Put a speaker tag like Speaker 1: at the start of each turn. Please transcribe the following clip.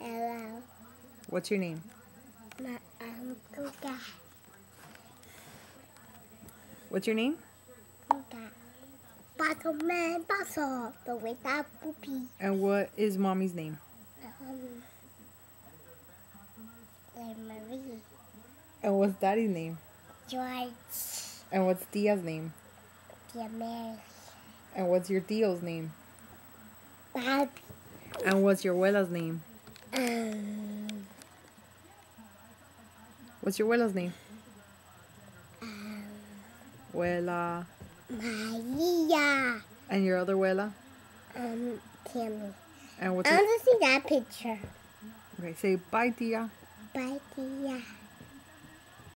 Speaker 1: Hello.
Speaker 2: What's your name?
Speaker 1: My uncle got
Speaker 2: What's your name?
Speaker 1: Bottle Man Bottle, the without poopy.
Speaker 2: And what is mommy's name?
Speaker 1: Marie.
Speaker 2: And what's daddy's name?
Speaker 1: George.
Speaker 2: And what's Tia's name?
Speaker 1: Tia Mary.
Speaker 2: And what's your tio's name?
Speaker 1: Bobby.
Speaker 2: And what's your abuela's name? What's your abuela's name? Abuela.
Speaker 1: Maria.
Speaker 2: And your other abuela?
Speaker 1: Tammy.
Speaker 2: And what's
Speaker 1: I
Speaker 2: your...
Speaker 1: want to see that picture.
Speaker 2: Okay, say bye, Tia.
Speaker 1: Bye, Tia.